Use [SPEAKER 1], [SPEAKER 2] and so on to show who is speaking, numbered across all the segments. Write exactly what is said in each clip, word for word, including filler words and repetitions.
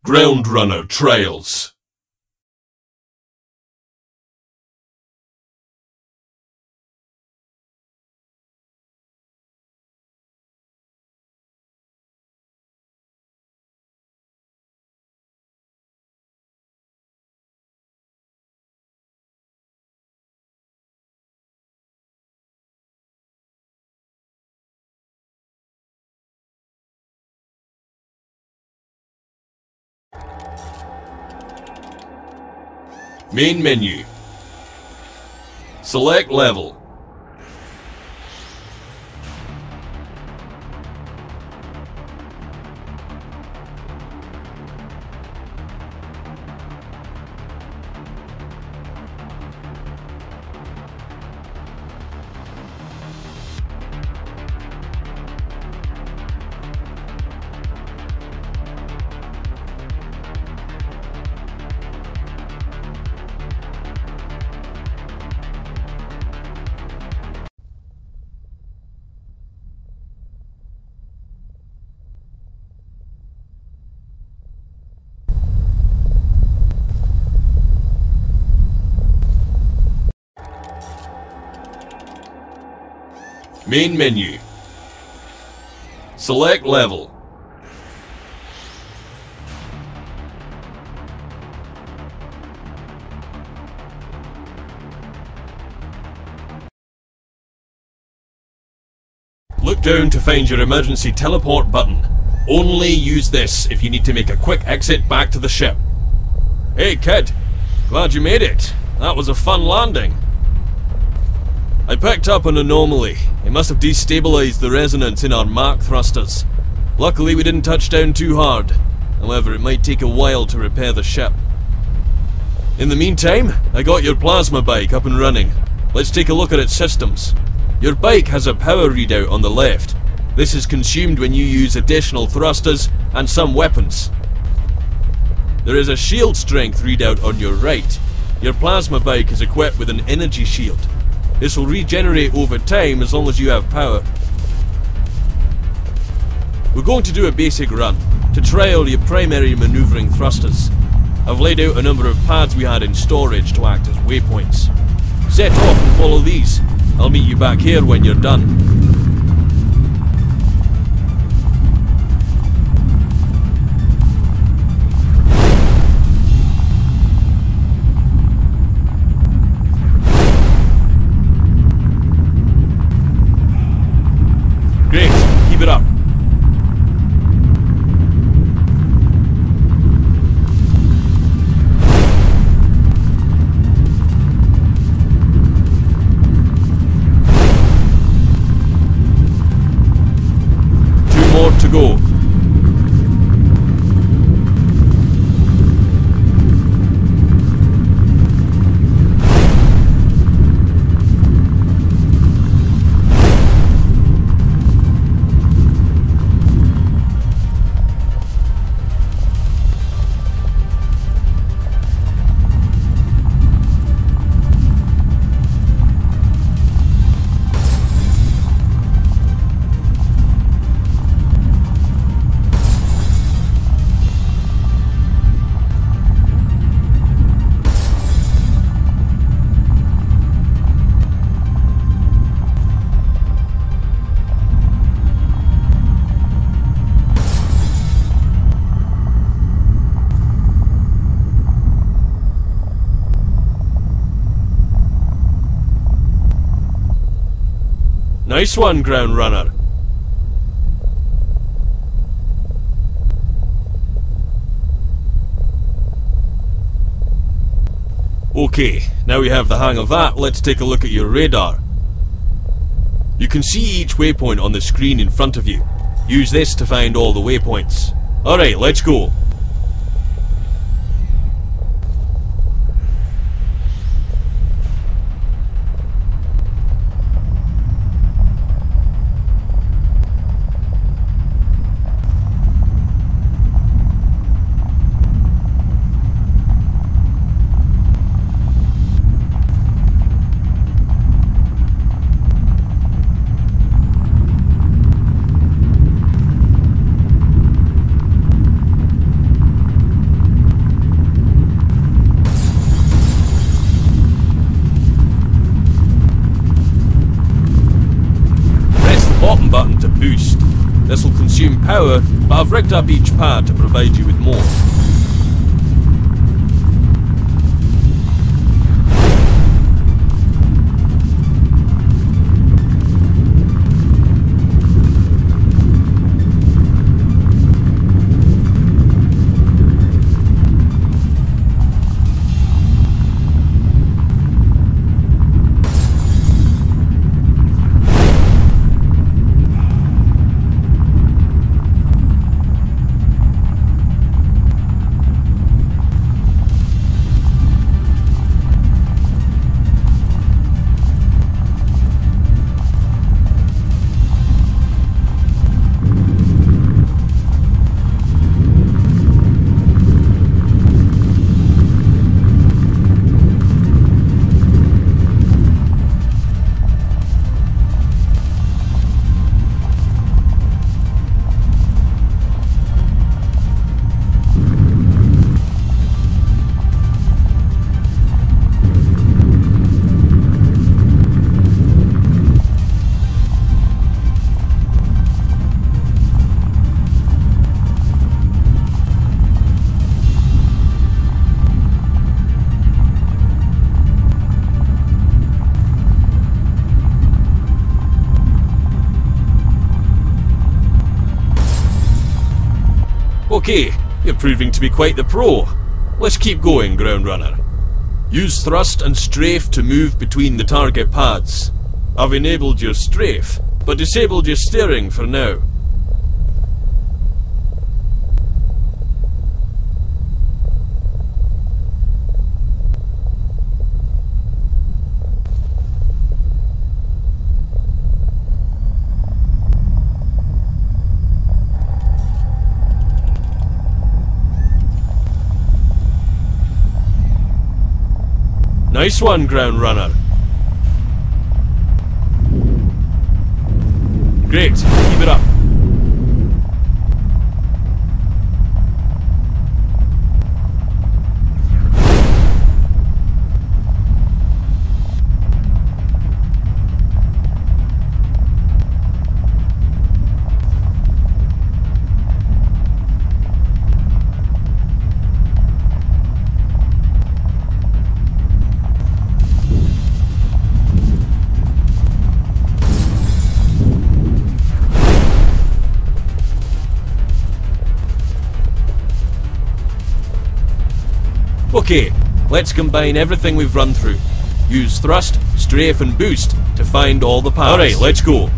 [SPEAKER 1] Ground Runner Trails. Main menu. Select level. Main menu. Select level. Look down to find your emergency teleport button. Only use this if you need to make a quick exit back to the ship. Hey kid, glad you made it. That was a fun landing. I picked up an anomaly. It must have destabilized the resonance in our Mark thrusters. Luckily we didn't touch down too hard. However, it might take a while to repair the ship. In the meantime, I got your plasma bike up and running. Let's take a look at its systems. Your bike has a power readout on the left. This is consumed when you use additional thrusters and some weapons. There is a shield strength readout on your right. Your plasma bike is equipped with an energy shield. This will regenerate over time as long as you have power. We're going to do a basic run to trial your primary maneuvering thrusters. I've laid out a number of pads we had in storage to act as waypoints. Set off and follow these. I'll meet you back here when you're done. Great, keep it up. Two more to go. Nice one, Ground Runner. Okay, now we have the hang of that, let's take a look at your radar. You can see each waypoint on the screen in front of you. Use this to find all the waypoints. Alright, let's go. bottom button to boost. This will consume power, but I've rigged up each pad to provide you with more. Okay, you're proving to be quite the pro. Let's keep going, Ground Runner. Use thrust and strafe to move between the target pads. I've enabled your strafe, but disabled your steering for now. Nice one, Ground Runner. Great, keep it up. Okay, let's combine everything we've run through. Use thrust, strafe and boost to find all the paths. Alright, let's go.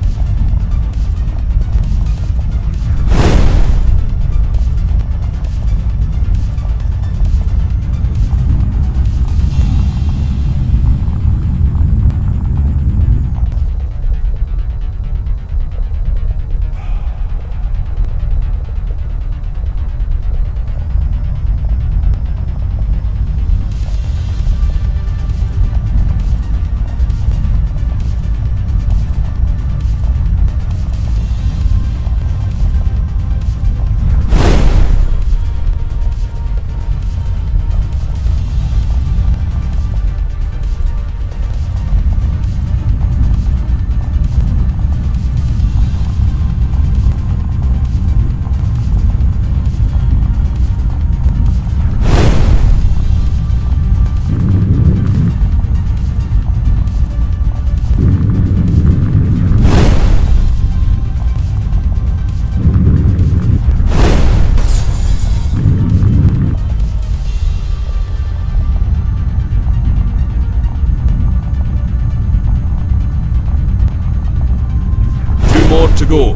[SPEAKER 1] More to go.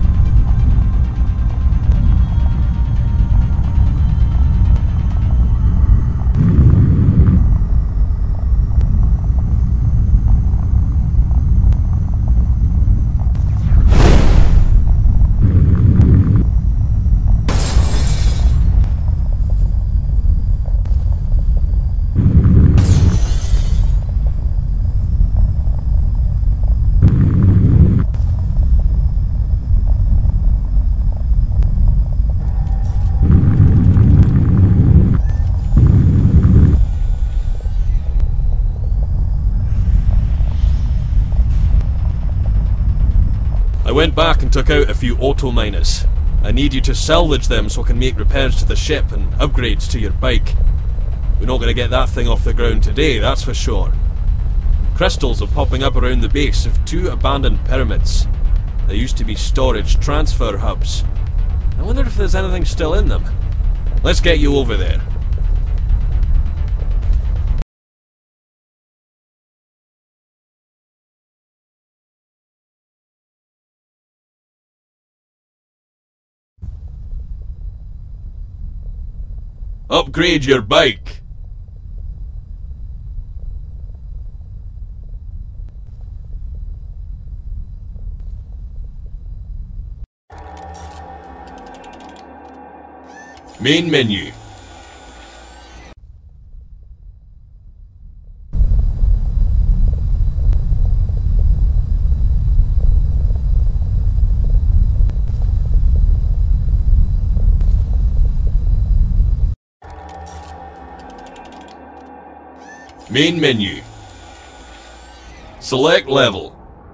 [SPEAKER 1] went back and took out a few auto miners. I need you to salvage them so I can make repairs to the ship and upgrades to your bike. We're not going to get that thing off the ground today, that's for sure. Crystals are popping up around the base of two abandoned pyramids. They used to be storage transfer hubs. I wonder if there's anything still in them. Let's get you over there. Upgrade your bike. Main menu. Main menu. Select level.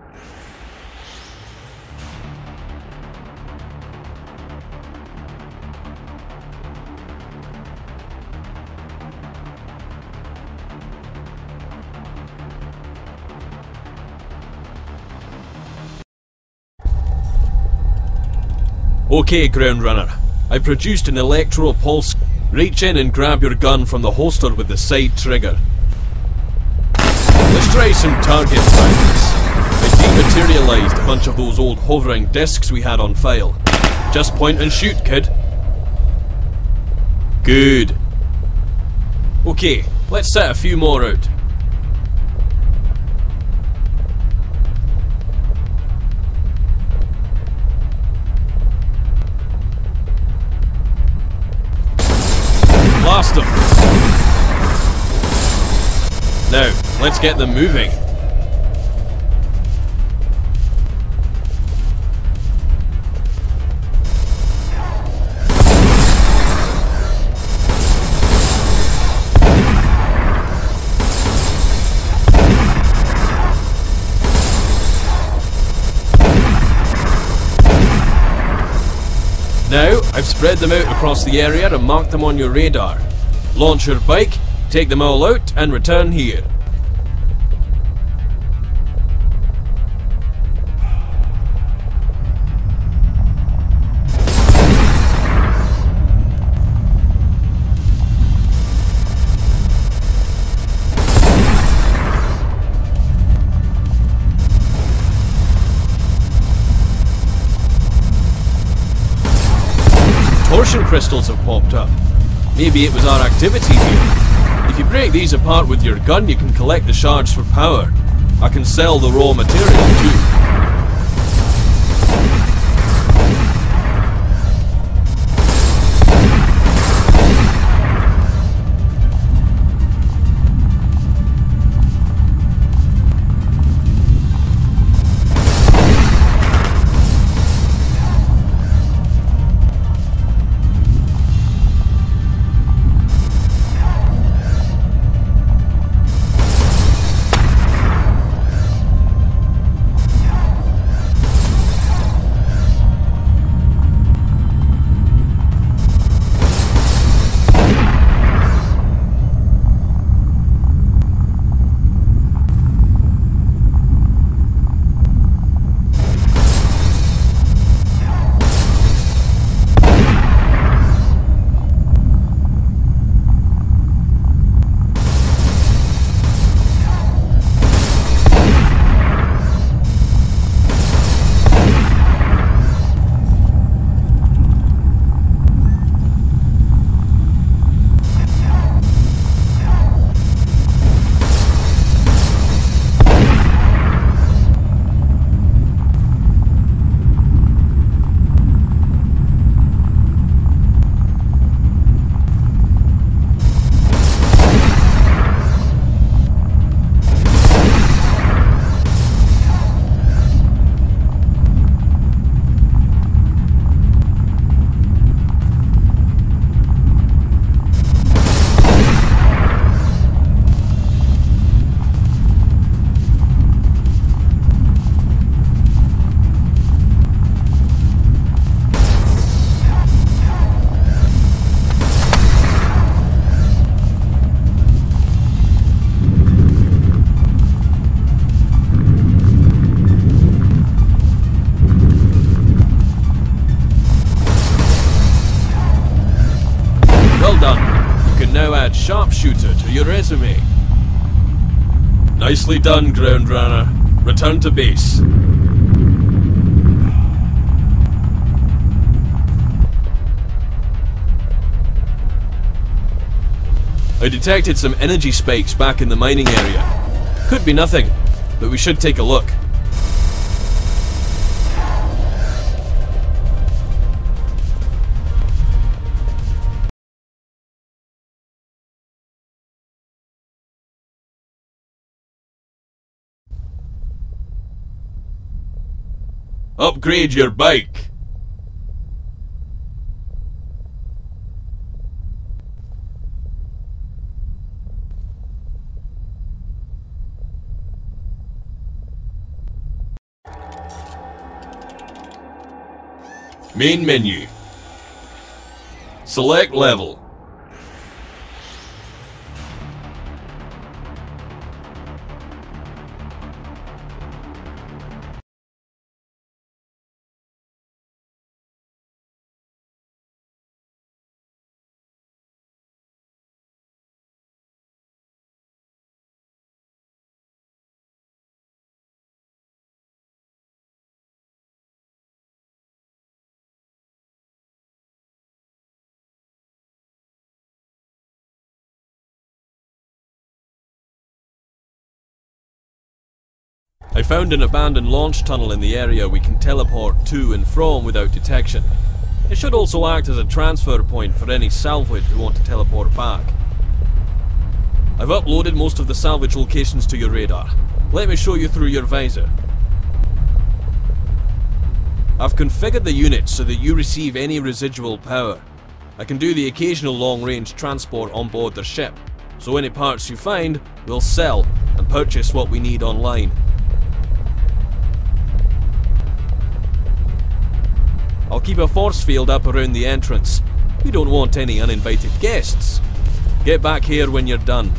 [SPEAKER 1] Okay, Ground Runner. I produced an electro pulse. Reach in and grab your gun from the holster with the side trigger. Let's try some target practice. I dematerialized a bunch of those old hovering discs we had on file. Just point and shoot, kid. Good. Okay, let's set a few more out. Blast them. Now, let's get them moving. Now, I've spread them out across the area and marked them on your radar. Launch your bike, take them all out, and return here. Torsion crystals have popped up. Maybe it was our activity here. If you break these apart with your gun, you can collect the shards for power. I can sell the raw material too. sharpshooter to your resume. Nicely done, Ground Runner. Return to base. I detected some energy spikes back in the mining area. Could be nothing, but we should take a look. Upgrade your bike. Main menu. Select level. I found an abandoned launch tunnel in the area we can teleport to and from without detection. It should also act as a transfer point for any salvage who want to teleport back. I've uploaded most of the salvage locations to your radar. Let me show you through your visor. I've configured the unit so that you receive any residual power. I can do the occasional long-range transport on board the ship, so any parts you find, we'll sell and purchase what we need online. I'll keep a force field up around the entrance. We don't want any uninvited guests. Get back here when you're done.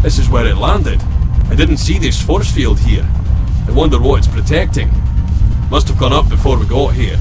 [SPEAKER 1] This is where it landed. I didn't see this force field here. I wonder what it's protecting. Must have gone up before we got here.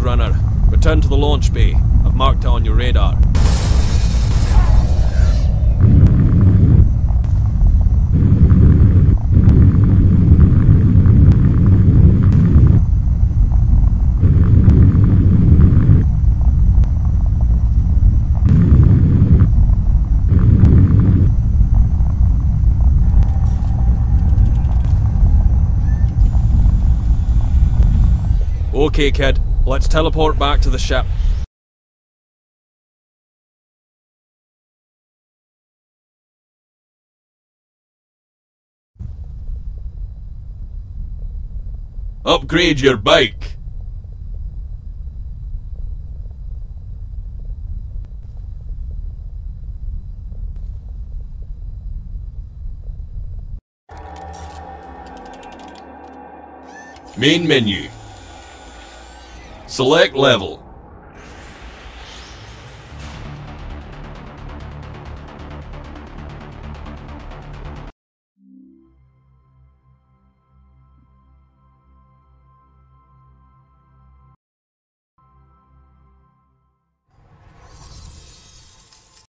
[SPEAKER 1] runner. Return to the launch bay. I've marked it on your radar. Okay, kid. Let's teleport back to the ship. Upgrade your bike. Main menu. Select level.